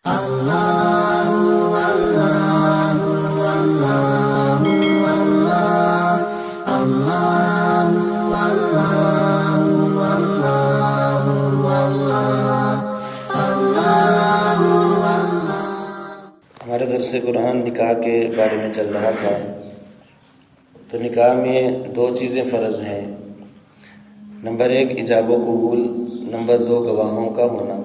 ہمارے درس قرآن نکاح کے بارے میں چل رہا تھا، تو نکاح میں دو چیزیں فرض ہیں۔ نمبر 1 ایجاب و قبول، نمبر 2 گواہوں کا ہونا۔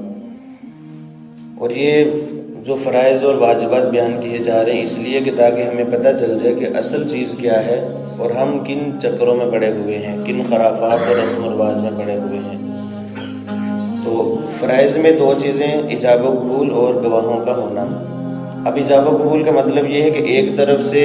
اور یہ جو فرائض اور واجبات بیان کیے جا رہے ہیں اس لیے کہ تاکہ ہمیں پتہ چل جائے کہ اصل چیز کیا ہے اور ہم کن چکروں میں پڑے ہوئے ہیں، کن خرافات اور رسم و رواج میں پڑے ہوئے ہیں۔ تو فرائض میں دو چیزیں، ایجاب و قبول اور گواہوں کا ہونا۔ اب ایجاب و قبول کا مطلب یہ ہے کہ ایک طرف سے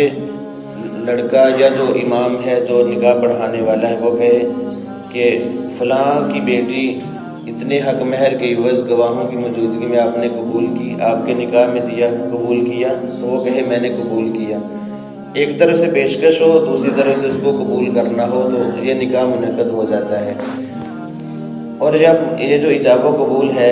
لڑکا یا جو امام ہے، جو نکاح پڑھانے والا ہے، وہ کہے کہ فلاں کی بیٹی اتنے حق مہر کے عوض گواہوں کی موجودگی میں آپ نے قبول کی، آپ کے نکاح میں دیا، قبول کیا، تو وہ کہے میں نے قبول کیا۔ ایک طرف سے پیشکش ہو، دوسری طرف سے اس کو قبول کرنا ہو، تو یہ نکاح منعقد ہو جاتا ہے۔ اور جب یہ جو ایجاب و قبول ہے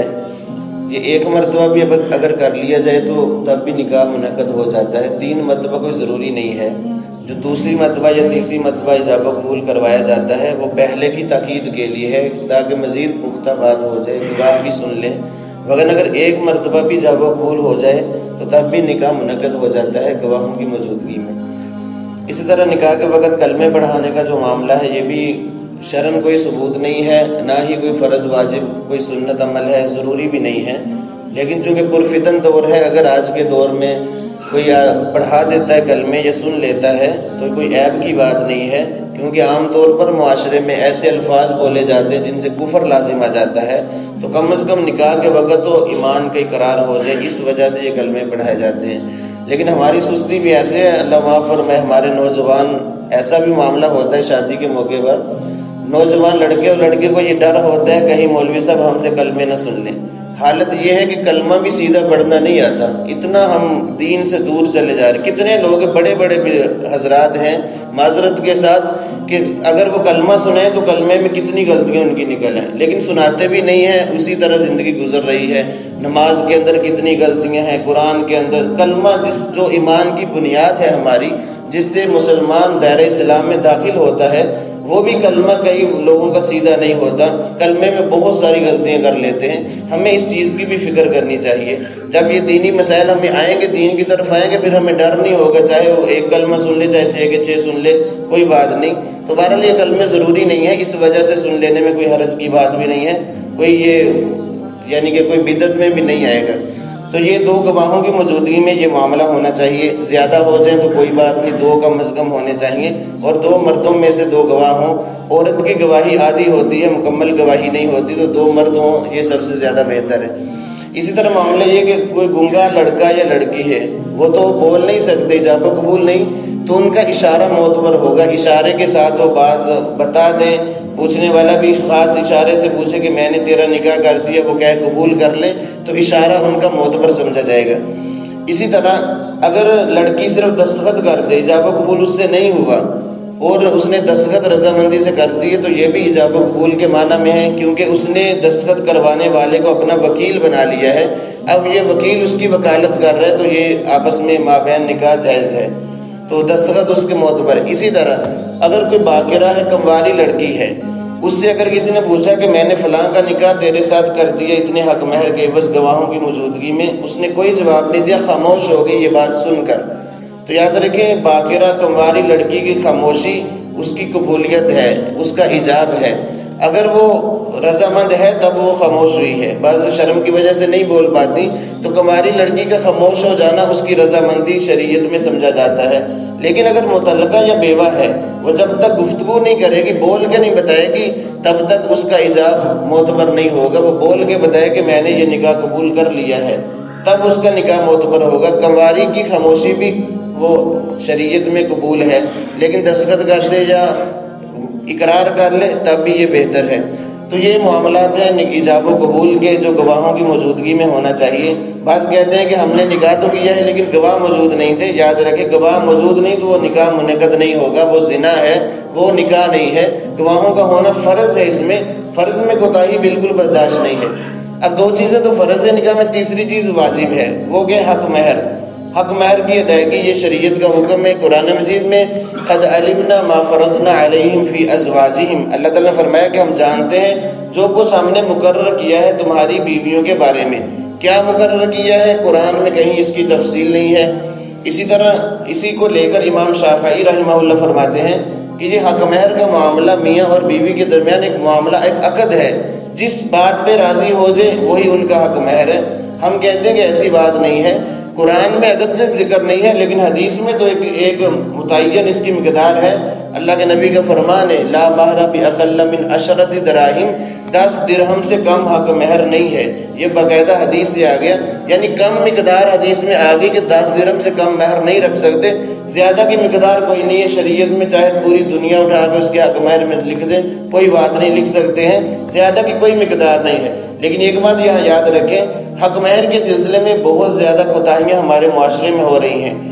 یہ ایک مرتبہ بھی اگر کر لیا جائے تو تب بھی نکاح منعقد ہو جاتا ہے، 3 مرتبہ کوئی ضروری نہیں ہے۔ جو دوسری مرتبہ یا تیسری مرتبہ ایجاب و قبول کروایا جاتا ہے وہ پہلے کی تاکید کے لیے ہے تاکہ مزید پختہ بات ہو جائے، گواہ بھی سن لیں، وگرنہ اگر ایک مرتبہ بھی ایجاب و قبول ہو جائے تو تب بھی نکاح منعقد ہو جاتا ہے گواہوں کی موجودگی میں۔ اسی طرح نکاح کے وقت کلمے پڑھانے کا جو معاملہ ہے یہ بھی شرعاً کوئی ثبوت نہیں ہے، نہ ہی کوئی فرض واجب کوئی سنت عمل ہے، ضروری بھی نہیں ہے، لیکن چونکہ پرفتن دور ہے، اگر آج کے دور میں کوئی پڑھا دیتا ہے کلمے یا سن لیتا ہے تو کوئی عیب کی بات نہیں ہے، کیونکہ عام طور پر معاشرے میں ایسے الفاظ بولے جاتے ہیں جن سے کفر لازم آ جاتا ہے، تو کم از کم نکاح کے وقت تو ایمان کا اقرار ہو جائے، اس وجہ سے یہ کلمے پڑھائے جاتے ہیں۔ لیکن ہماری سستی بھی ایسے ہے، اللہ معاف فرمائے، ہمارے نوجوان ایسا بھی معاملہ ہوتا ہے شادی کے موقع پر، نوجوان لڑکے اور لڑکے کو یہ ڈر ہوتا ہے کہیں مولوی صاحب ہم سے کلمے نہ سن لیں۔ حالت یہ ہے کہ کلمہ بھی سیدھا پڑھنا نہیں آتا، اتنا ہم دین سے دور چلے جا رہے۔ کتنے لوگ بڑے بڑے حضرات ہیں معذرت کے ساتھ کہ اگر وہ کلمہ سنیں تو کلمے میں کتنی غلطیاں ان کی نکل ہیں، لیکن سناتے بھی نہیں ہیں، اسی طرح زندگی گزر رہی ہے۔ نماز کے اندر کتنی غلطیاں ہیں، قرآن کے اندر کلمہ جو ایمان کی بنیاد ہے ہماری، جس سے مسلمان دائرہ اسلام میں داخل ہوتا ہے، وہ بھی کلمہ کئی لوگوں کا سیدھا نہیں ہوتا، کلمے میں بہت ساری غلطیاں کر لیتے ہیں۔ ہمیں اس چیز کی بھی فکر کرنی چاہیے، جب یہ دینی مسائل ہمیں آئیں گے، دین کی طرف آئیں گے، پھر ہمیں ڈر نہیں ہوگا، چاہے وہ ایک کلمہ سن لے چاہے 6 کے 6 سن لے، کوئی بات نہیں۔ تو بہرحال یہ کلمے ضروری نہیں ہے، اس وجہ سے سن لینے میں کوئی حرج کی بات بھی نہیں ہے، کوئی یہ یعنی کہ کوئی بدعت میں بھی نہیں آئے گا۔ تو یہ 2 گواہوں کی موجودگی میں یہ معاملہ ہونا چاہیے، زیادہ ہو جائیں تو کوئی بات نہیں، 2 کم از کم ہونے چاہیے، اور 2 مردوں میں سے 2 گواہ ہوں۔ عورت کی گواہی آدھی ہوتی ہے، مکمل گواہی نہیں ہوتی، تو 2 مرد ہوں، یہ سب سے زیادہ بہتر ہے۔ اسی طرح معاملہ یہ کہ کوئی گنگا لڑکا یا لڑکی ہے، وہ تو بول نہیں سکتے، ایجاب و قبول نہیں، تو ان کا اشارہ معتبر ہوگا، اشارے کے ساتھ وہ بات بتا دیں، پوچھنے والا بھی خاص اشارے سے پوچھے کہ میں نے تیرا نکاح کر دیا، وہ کہے قبول کر لیں، تو اشارہ ان کا معتبر سمجھا جائے گا۔ اسی طرح اگر لڑکی صرف دستخط کر دے، ایجاب و قبول اس سے نہیں ہوا، اور اس نے دستخط رضامندی سے کر دی ہے، تو یہ بھی ایجاب و قبول کے معنی میں ہے، کیونکہ اس نے دستخط کروانے والے کو اپنا وکیل بنا لیا ہے، اب یہ وکیل اس کی وکالت کر رہا ہے، تو یہ آپس میں مابین نکاح جائز ہے، تو دستخط اس کے معتبر ہے۔ اسی طرح اگر کوئی باقرہ ہے، کمواری لڑکی ہے، اس سے اگر کسی نے پوچھا کہ میں نے فلاں کا نکاح تیرے ساتھ کر دیا اتنے حق مہر کے عوض گواہوں کی موجودگی میں، اس نے کوئی جواب نہیں دیا، خاموش ہو گئی یہ بات سن کر، تو یاد رکھیں باقرہ کمواری لڑکی کی خاموشی اس کی قبولیت ہے، اس کا ایجاب ہے۔ اگر وہ رضامند ہے تب وہ خاموش ہوئی ہے، بعض شرم کی وجہ سے نہیں بول پاتی، تو کماری لڑکی کا خاموش ہو جانا اس کی رضامندی شریعت میں سمجھا جاتا ہے۔ لیکن اگر مطلقہ یا بیوہ ہے، وہ جب تک گفتگو نہیں کرے گی، بول کے نہیں بتائے گی، تب تک اس کا ایجاب معتبر نہیں ہوگا۔ وہ بول کے بتائے کہ میں نے یہ نکاح قبول کر لیا ہے، تب اس کا نکاح معتبر ہوگا۔ کنواری کی خاموشی بھی وہ شریعت میں قبول ہے، لیکن دستخط کر دے یا اقرار کر لے تب بھی یہ بہتر ہے۔ تو یہ معاملات ہیں ایجاب و قبول کے جو گواہوں کی موجودگی میں ہونا چاہیے۔ بعض کہتے ہیں کہ ہم نے نکاح تو کیا ہے لیکن گواہ موجود نہیں تھے، یاد رکھیں گواہ موجود نہیں تو وہ نکاح منعقد نہیں ہوگا، وہ زنا ہے، وہ نکاح نہیں ہے۔ گواہوں کا ہونا فرض ہے، اس میں فرض میں کوتاہی بالکل برداشت نہیں ہے۔ اب دو چیزیں تو فرض ہے نکاح میں، تیسری چیز واجب ہے، وہ کہ حق مہر، حق مہر کی ادائیگی یہ شریعت کا حکم ہے۔ قرآن مجید میں قد علمنا ما فرضنا علیہم فی ازواجہم، اللہ تعالیٰ نے فرمایا کہ ہم جانتے ہیں جو کچھ ہم نے مقرر کیا ہے تمہاری بیویوں کے بارے میں۔ کیا مقرر کیا ہے؟ قرآن میں کہیں اس کی تفصیل نہیں ہے۔ اسی طرح اسی کو لے کر امام شافعی رحمہ اللہ فرماتے ہیں کہ یہ حق مہر کا معاملہ میاں اور بیوی کے درمیان ایک معاملہ، ایک عقد ہے، جس بات پہ راضی ہو جائے وہی ان کا حق مہر ہے۔ ہم کہتے ہیں کہ ایسی بات نہیں ہے، قرآن میں اگرچہ ذکر نہیں ہے لیکن حدیث میں تو ایک متعین اس کی مقدار ہے۔ اللہ کے نبی کا فرمان ہے لا مہر باقل من 10 دراہم، 10 درہم سے کم حق مہر نہیں ہے، یہ باقاعدہ حدیث سے آ گیا، یعنی کم مقدار حدیث میں آ گئی کہ 10 درہم سے کم مہر نہیں رکھ سکتے۔ زیادہ کی مقدار کوئی نہیں ہے شریعت میں، چاہے پوری دنیا اٹھا کے اس کے حق مہر میں لکھ دیں کوئی بات نہیں، لکھ سکتے ہیں، زیادہ کی کوئی مقدار نہیں ہے۔ لیکن ایک بات یہاں یاد رکھیں، حق مہر کے سلسلے میں بہت زیادہ کوتاہیاں ہمارے معاشرے میں ہو رہی ہیں۔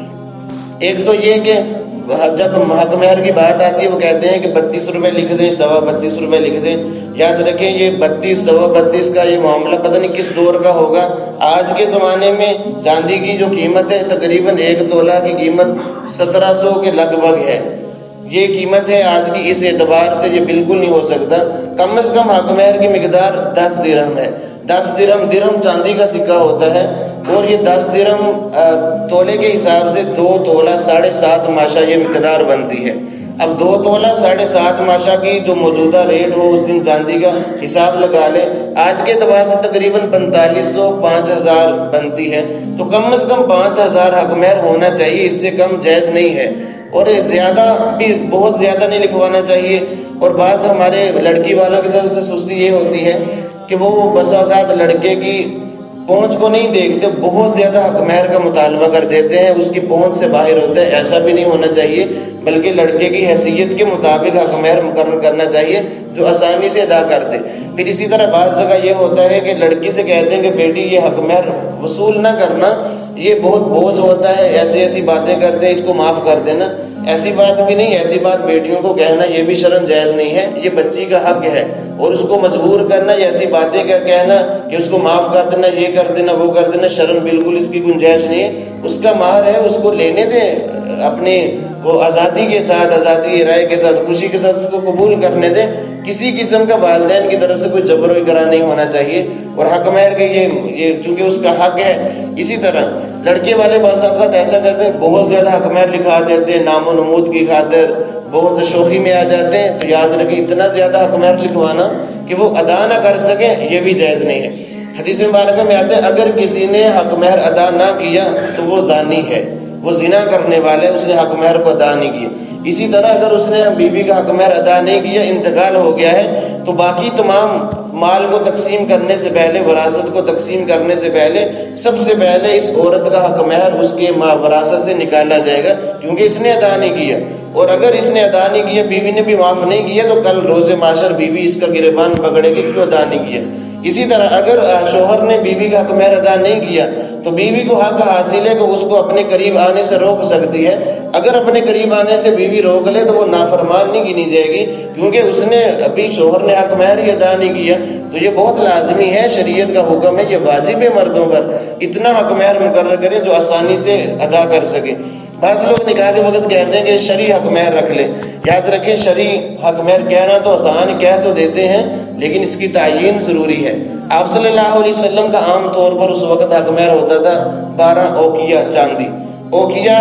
ایک تو یہ کہ جب حق مہر کی بات آتی ہے وہ کہتے ہیں کہ 32 روپے لکھ دیں، 32.25 روپے لکھ دیں۔ یاد رکھیں یہ 32 32.25 کا یہ معاملہ پتہ نہیں کس دور کا ہوگا۔ آج کے زمانے میں چاندی کی جو قیمت ہے تقریباً 1 تولہ کی قیمت 1700 کے لگ بھگ ہے، یہ قیمت ہے آج کی، اس اعتبار سے یہ بالکل نہیں ہو سکتا۔ کم از کم حق مہر کی مقدار 10 درہم ہے۔ 10 درہم چاندی کا سکہ ہوتا ہے، اور یہ 10 درہم تولے کے حساب سے 2 تولہ 7.5 ماشا یہ مقدار بنتی ہے۔ اب 2 تولہ 7.5 ماشا کی جو موجودہ ریٹ ہو اس دن چاندی کا حساب لگا لیں، آج کے اعتبار سے تقریباً 4500 5000 بنتی ہے، تو کم از کم 5000 حق مہر ہونا چاہیے، اس سے کم جائز نہیں ہے، اور زیادہ بھی بہت زیادہ نہیں لکھوانا چاہیے۔ اور بعض ہمارے لڑکی والوں کی طرف سے سستی یہ ہوتی ہے کہ وہ بسا اوقات لڑکے کی پہنچ کو نہیں دیکھتے، بہت زیادہ حق مہر کا مطالبہ کر دیتے ہیں، اس کی پہنچ سے باہر ہوتا ہے۔ ایسا بھی نہیں ہونا چاہیے، بلکہ لڑکے کی حیثیت کے مطابق حق مہر مقرر کرنا چاہیے جو آسانی سے ادا کر دے۔ پھر اسی طرح بعض جگہ یہ ہوتا ہے کہ لڑکی سے کہتے ہیں کہ بیٹی یہ حق مہر وصول نہ کرنا، یہ بہت بوجھ ہوتا ہے، ایسی باتیں کرتے ہیں، اس کو معاف کر دینا۔ ایسی بات بھی نہیں، ایسی بات بیٹیوں کو کہنا یہ بھی شرعاً جائز نہیں ہے، یہ بچی کا حق ہے، اور اس کو مجبور کرنا یا ایسی باتیں کہنا کہ اس کو معاف کر دینا، یہ کر دینا، وہ کر دینا، شرعاً بالکل اس کی گنجائش نہیں ہے۔ اس کا مہر ہے، اس کو لینے دیں، اپنی وہ آزادی کے ساتھ، آزادی رائے کے ساتھ، خوشی کے ساتھ اس کو قبول کرنے دیں۔ کسی قسم کا والدین کی طرف سے کوئی جبر و اکراه نہیں ہونا چاہیے، اور حق مہر کے یہ چونکہ اس کا حق ہے۔ اسی طرح لڑکے والے بعض اوقات ایسا کرتے ہیں، بہت زیادہ حق مہر لکھا دیتے ہیں، نام و نمود کی خاطر بہت شوخی میں آ جاتے ہیں، تو یاد رکھیں اتنا زیادہ حق مہر لکھوانا کہ وہ ادا نہ کر سکیں یہ بھی جائز نہیں ہے۔ حدیث مبارکہ میں آتے ہیں اگر کسی نے حق مہر ادا نہ کیا تو وہ زانی ہے، وہ زنا کرنے والا ہے، اس نے حق مہر کو ادا نہیں کیا۔ اسی طرح اگر اس نے بیوی کا حق مہر ادا نہیں کیا، انتقال ہو گیا ہے، تو باقی تمام مال کو تقسیم کرنے سے پہلے، وراثت کو تقسیم کرنے سے پہلے، سب سے پہلے اس عورت کا حق مہر اس کے وراثت سے نکالا جائے گا، کیونکہ اس نے ادا نہیں کیا۔ اور اگر اس نے ادا نہیں کیا، بیوی نے بھی معاف نہیں کیا، تو کل روز محشر بیوی اس کا گریبان پکڑے گی کیوں ادا نہیں کیا۔ اسی طرح اگر شوہر نے بیوی کا حق مہر ادا نہیں کیا تو بیوی کو حق حاصل ہے کہ اس کو اپنے قریب آنے سے روک سکتی ہے۔ اگر اپنے قریب آنے سے بیوی روک لے تو وہ نافرمان نہیں گنی جائے گی، کیونکہ اس نے ابھی شوہر نے حق مہر ہی ادا نہیں کیا۔ تو یہ بہت لازمی ہے، شریعت کا حکم ہے، یہ واجب ہے مردوں پر اتنا حق مہر مقرر کریں جو آسانی سے ادا کر سکیں۔ بعض لوگ نکاح کے وقت کہتے ہیں کہ شرعی حق مہر رکھ لیں۔ یاد رکھیں شرعی حق مہر کہنا تو آسان کہہ تو دیتے ہیں، لیکن اس کی تعیین ضروری ہے۔ آپ صلی اللہ علیہ وسلم کا عام طور پر اس وقت حق مہر ہوتا تھا 12 اوقیہ چاندی۔ اوقیہ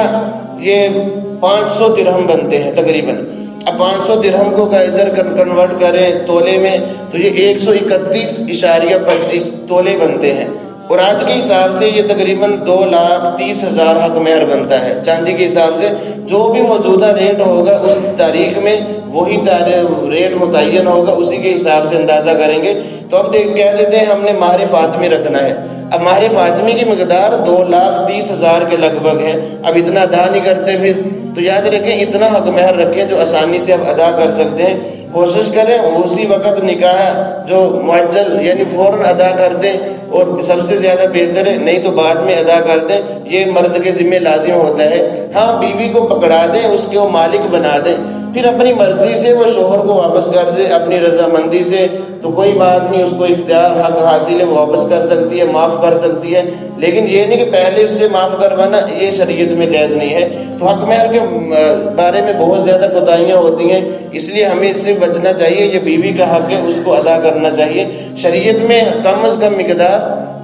یہ 500 درہم بنتے ہیں تقریباً۔ اب 500 درہم کو ادھر کنورٹ کریں تولے میں تو یہ 131.25 تولے بنتے ہیں، اور آج کے حساب سے یہ تقریباً 2,30,000 حق مہر بنتا ہے چاندی کے حساب سے۔ جو بھی موجودہ ریٹ ہوگا اس تاریخ میں وہی ریٹ متعین ہوگا، اسی کے حساب سے اندازہ کریں گے۔ تو اب کہہ دیتے ہیں ہم نے مہر فاطمی رکھنا ہے، اب مہر فاطمی کی مقدار 2,30,000 کے لگ بھگ ہے، اب اتنا ادا نہیں کرتے پھر تو یاد رکھیں اتنا حق مہر رکھیں جو آسانی سے اب ادا کر سکتے ہیں۔ کوشش کریں اسی وقت نکاح جو معجل یعنی فوراً ادا کر دیں، اور سب سے زیادہ بہتر ہے نہیں تو بعد میں ادا کر دیں، یہ مرد کے ذمہ لازم ہوتا ہے۔ ہاں بیوی کو پکڑا دیں، اس کے وہ مالک بنا دیں، پھر اپنی مرضی سے وہ شوہر کو واپس کر دے اپنی رضامندی سے تو کوئی بات نہیں، اس کو اختیار حق حاصل ہے، وہ واپس کر سکتی ہے، معاف کر سکتی ہے، لیکن یہ نہیں کہ پہلے اس سے معاف کروانا، یہ شریعت میں جائز نہیں ہے۔ تو حق مہر کے بارے میں بہت زیادہ کوتاہیاں ہوتی ہیں، اس لیے ہمیں اس سے بچنا چاہیے۔ یہ بیوی کا حق ہے، اس کو ادا کرنا چاہیے۔ شریعت میں کم از کم مقدار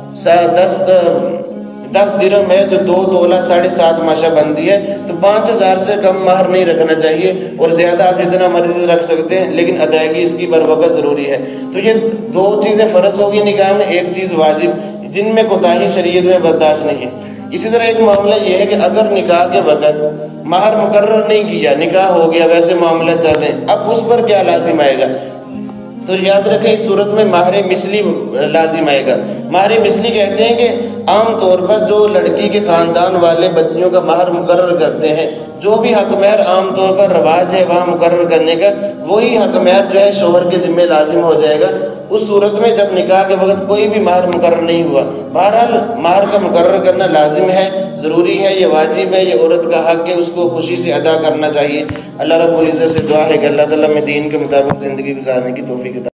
10 درہم ہے، جو 2 تولہ 7.5 ماشا بنتی ہے، تو 5,000 سے کم مہر نہیں رکھنا چاہیے، اور زیادہ آپ جتنا مرضی سے رکھ سکتے ہیں، لیکن ادائیگی اس کی بروقت ضروری ہے۔ تو یہ 2 چیزیں فرض ہوگی نکاح میں، ایک چیز واجب، جن میں کوتاہی شریعت میں برداشت نہیں ہے۔ اسی طرح ایک معاملہ یہ ہے کہ اگر نکاح کے وقت مہر مقرر نہیں کیا، نکاح ہو گیا، ویسے معاملہ چل رہے ہیں، اب اس پر کیا لازم آئے گا؟ تو یاد رکھیں اس صورت میں مہر مثلی لازم آئے گا۔ مہر مثلی کہتے ہیں کہ عام طور پر جو لڑکی کے خاندان والے بچیوں کا مہر مقرر کرتے ہیں، جو بھی حق مہر عام طور پر رواج ہے وہاں مقرر کرنے کا، وہی حق مہر جو ہے شوہر کے ذمہ لازم ہو جائے گا اس صورت میں جب نکاح کے وقت کوئی بھی مہر مقرر نہیں ہوا۔ بہرحال مہر کا مقرر کرنا لازم ہے، ضروری ہے، یہ واجب ہے، یہ عورت کا حق ہے، اس کو خوشی سے ادا کرنا چاہیے۔ اللہ رب العزت سے دعا ہے کہ اللہ تعالیٰ میں دین کے مطابق زندگی گزارنے کی توفیق عطا